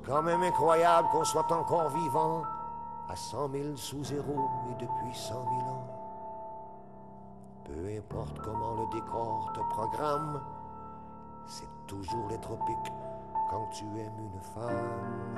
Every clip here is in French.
quand même incroyable qu'on soit encore vivant à 100 000 sous zéro et depuis 100 000 ans. Peu importe comment le décor te programme, c'est toujours les tropiques quand tu aimes une femme.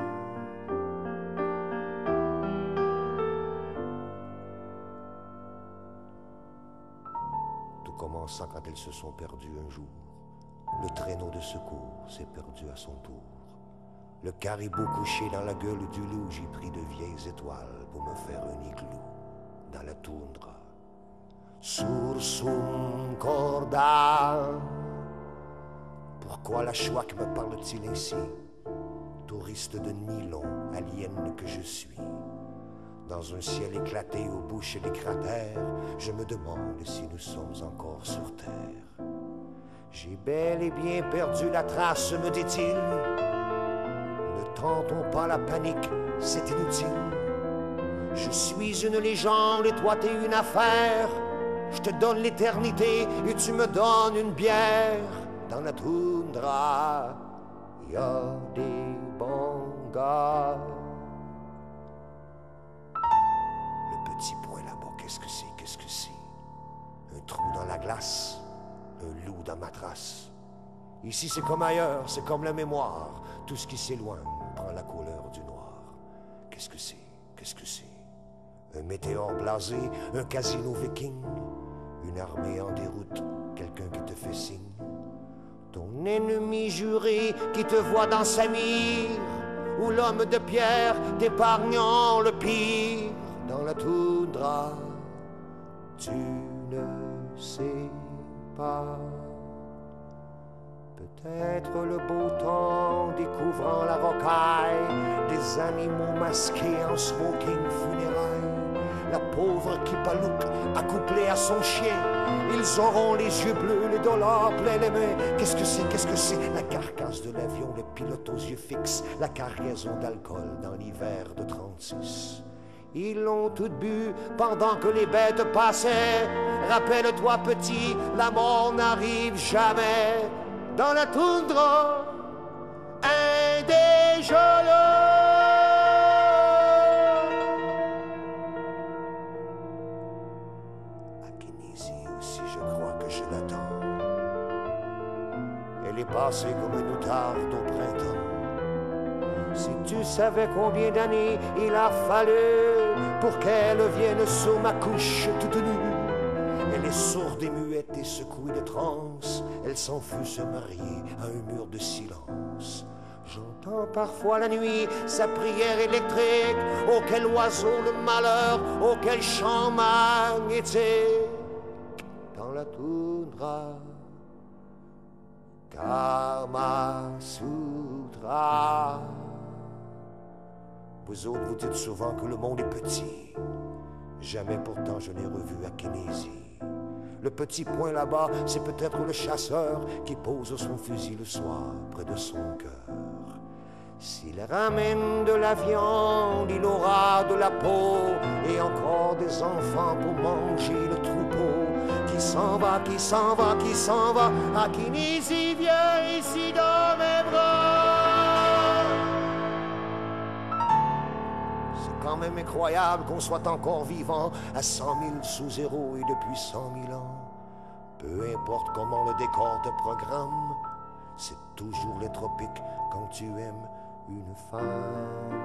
Tout commençant quand elles se sont perdues un jour. Le traîneau de secours s'est perdu à son tour. Le caribou couché dans la gueule du loup, j'ai pris de vieilles étoiles pour me faire un igloo dans la toundra. Sursum corda. Pourquoi la chouac me parle-t-il ainsi? Touriste de nylon, alien que je suis. Dans un ciel éclaté aux bouches des cratères, je me demande si nous sommes encore sur terre. J'ai bel et bien perdu la trace, me dit-il. Ne tentons pas la panique, c'est inutile. Je suis une légende et toi t'es une affaire. Je te donne l'éternité et tu me donnes une bière. Dans la toundra, y a des bons gars. Le petit point là-bas, qu'est-ce que c'est, qu'est-ce que c'est? Un trou dans la glace, un loup dans ma trace. Ici c'est comme ailleurs, c'est comme la mémoire. Tout ce qui s'éloigne prend la couleur du noir. Qu'est-ce que c'est, qu'est-ce que c'est? Un météore blasé, un casino viking, une armée en déroute, quelqu'un qui te fait signe. Ton ennemi juré qui te voit dans sa mire, ou l'homme de pierre t'épargnant le pire. Dans la toundra, tu ne sais pas. Peut-être le beau temps découvrant la rocaille, des animaux masqués en smoking funérailles. La pauvre Kipaloup accouplée à son chien, ils auront les yeux bleus, les dollars plein les mains. Qu'est-ce que c'est, qu'est-ce que c'est? La carcasse de l'avion, le pilote aux yeux fixes, la cargaison d'alcool dans l'hiver de 36. Ils l'ont tout bu pendant que les bêtes passaient. Rappelle-toi petit, la mort n'arrive jamais. Dans la toundra, indégelée. À Kenizi aussi, je crois que je l'attends. Elle est passée comme une outarde au printemps. Si tu savais combien d'années il a fallu pour qu'elle vienne sur ma couche toute nue. Elle est sourde et muette et secouée de transe. Elle s'en fout se marier à un mur de silence. J'entends parfois la nuit sa prière électrique. Oh quel oiseau le malheur, oh quel chant magnétique. Dans la toundra, Kama Sutra. Vous autres, vous dites souvent que le monde est petit. Jamais pourtant je n'ai revu à Kenizi. Le petit point là-bas, c'est peut-être le chasseur qui pose son fusil le soir près de son cœur. S'il ramène de la viande, il aura de la peau et encore des enfants pour manger le troupeau. Qui s'en va, qui s'en va, qui s'en va, à Kenizi, viens ici dans mes bras. C'est quand même incroyable qu'on soit encore vivant à 100 000 sous zéro et depuis 100 000 ans. Peu importe comment le décor te programme, c'est toujours les tropiques quand tu aimes une femme.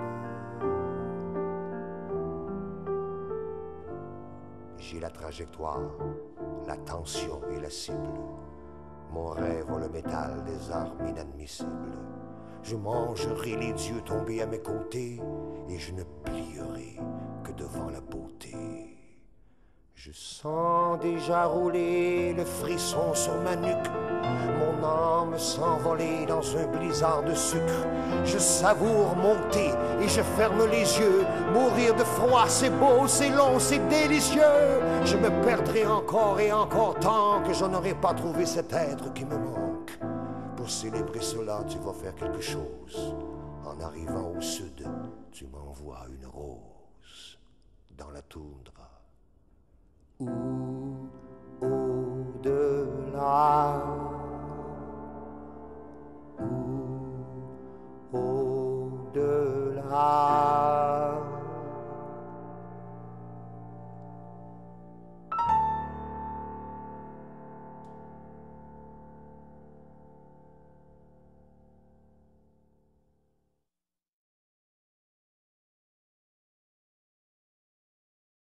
J'ai la trajectoire, la tension et la cible. Mon rêve a le métal des armes inadmissibles. Je mangerai les dieux tombés à mes côtés et je ne plierai que devant la beauté. Je sens déjà rouler le frisson sur ma nuque, mon âme s'envoler dans un blizzard de sucre. Je savoure monter et je ferme les yeux. Mourir de froid, c'est beau, c'est long, c'est délicieux. Je me perdrai encore et encore tant que je n'aurai pas trouvé cet être qui me manque. Pour célébrer cela, tu vas faire quelque chose. En arrivant au sud, tu m'envoies une rose dans la toundra. Ou au-delà.